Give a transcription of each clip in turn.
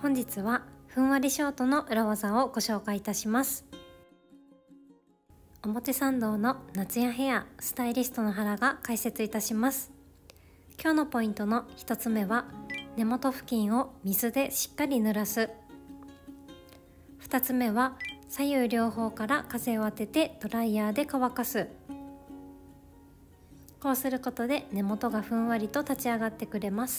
本日はふんわりショートの裏技をご紹介いたします。表参道の夏やヘアスタイリストの原が解説いたします。今日のポイントの1つ目は、根元付近を水でしっかり濡らす。2つ目は、左右両方から風を当ててドライヤーで乾かす。こうすることで根元がふんわりと立ち上がってくれます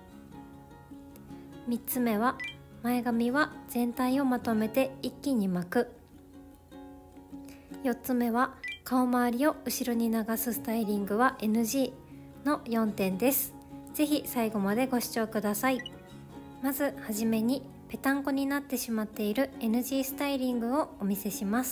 。3つ目は、前髪は全体をまとめて一気に巻く。4つ目は、顔周りを後ろに流すスタイリングは NG の4点です。ぜひ最後までご視聴ください。まずはじめにぺたんこになってしまっている NG スタイリングをお見せします。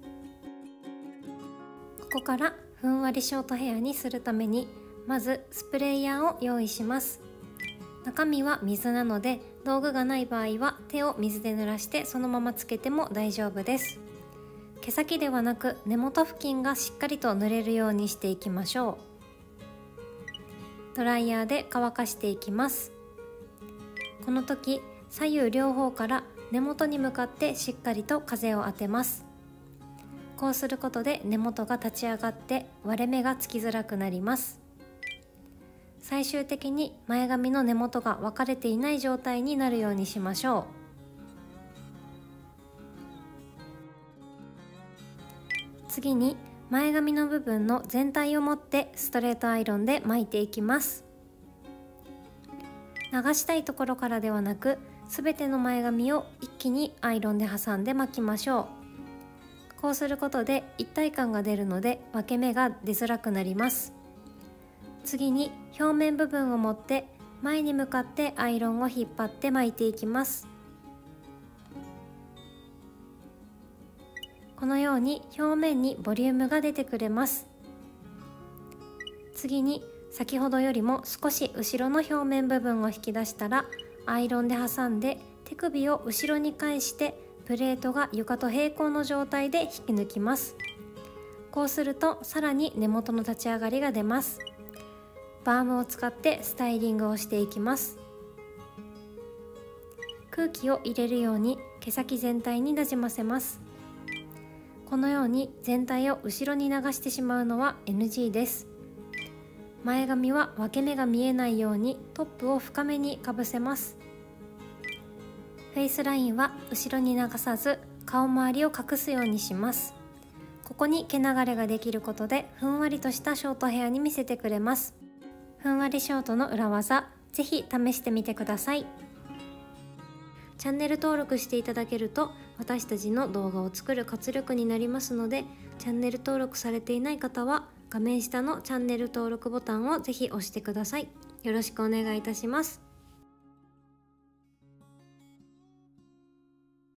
ここからふんわりショートヘアにするために、まずスプレーヤーを用意します。中身は水なので、道具がない場合は手を水で濡らしてそのままつけても大丈夫です。毛先ではなく根元付近がしっかりと濡れるようにしていきましょう。ドライヤーで乾かしていきます。この時、左右両方から根元に向かってしっかりと風を当てます。こうすることで根元が立ち上がって割れ目がつきづらくなります。最終的に前髪の根元が分かれていない状態になるようにしましょう。次に前髪の部分の全体を持ってストレートアイロンで巻いていきます。流したいところからではなく、すべての前髪を一気にアイロンで挟んで巻きましょう。こうすることで一体感が出るので分け目が出づらくなります。次に表面部分を持って前に向かってアイロンを引っ張って巻いていきます。このように表面にボリュームが出てくれます。次に先ほどよりも少し後ろの表面部分を引き出したら、アイロンで挟んで手首を後ろに返してプレートが床と平行の状態で引き抜きます。こうするとさらに根元の立ち上がりが出ます。バームを使ってスタイリングをしていきます。空気を入れるように毛先全体になじませます。このように全体を後ろに流してしまうのは NG です。前髪は分け目が見えないようにトップを深めにかぶせます。フェイスラインは後ろに流さず顔周りを隠すようにします。ここに毛流れができることでふんわりとしたショートヘアに見せてくれます。ふんわりショートの裏技、ぜひ試してみてください。チャンネル登録していただけると私たちの動画を作る活力になりますので、チャンネル登録されていない方は画面下のチャンネル登録ボタンをぜひ押してください。よろしくお願いいたします。